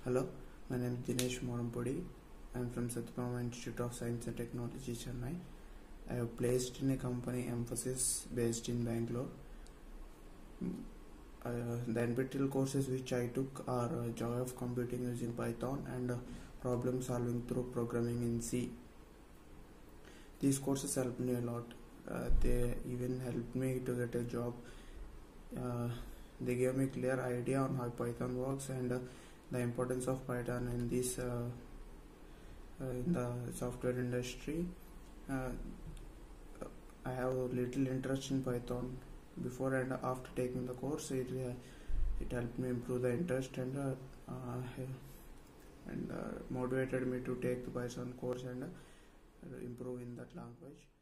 Hello, my name is Dinesh Morampudi. I am from Satyabama Institute of Science and Technology, Chennai. I have placed in a company Emphasis based in Bangalore. The NPTEL courses which I took are Joy of Computing using Python and Problem Solving through Programming in C. These courses helped me a lot. They even helped me to get a job. They gave me clear idea on how Python works and the importance of Python in this in the software industry. I have a little interest in Python. Before and after taking the course, it helped me improve the interest and motivated me to take the Python course and improve in that language.